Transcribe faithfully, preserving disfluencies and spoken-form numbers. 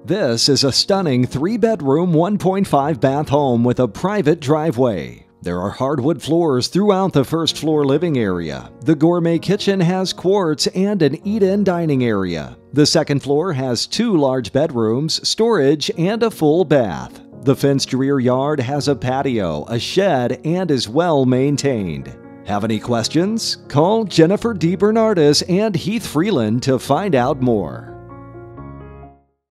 This is a stunning three-bedroom, one point five bath home with a private driveway. There are hardwood floors throughout the first floor living area. The gourmet kitchen has quartz and an eat-in dining area. The second floor has two large bedrooms, storage, and a full bath. The fenced rear yard has a patio, a shed, and is well maintained. Have any questions? Call Jennifer DeBernardis and Heath Freeland to find out more.